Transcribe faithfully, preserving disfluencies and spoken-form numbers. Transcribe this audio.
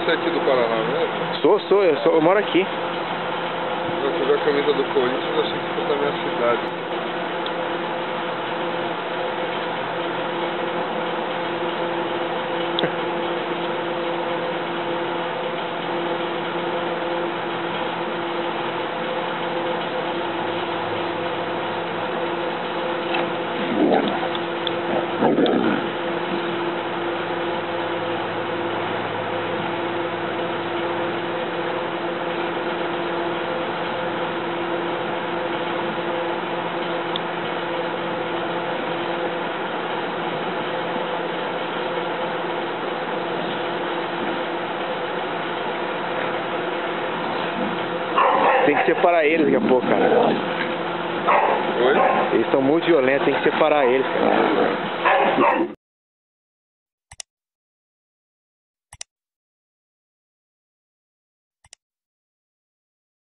Você é aqui do Paraná mesmo? Sou, sou, eu, sou, eu moro aqui. Eu vi a camisa do Corinthians e achei que fosse da minha cidade. Tem que separar eles daqui a pouco, cara. Oi? Eles estão muito violentos, tem que separar eles, cara.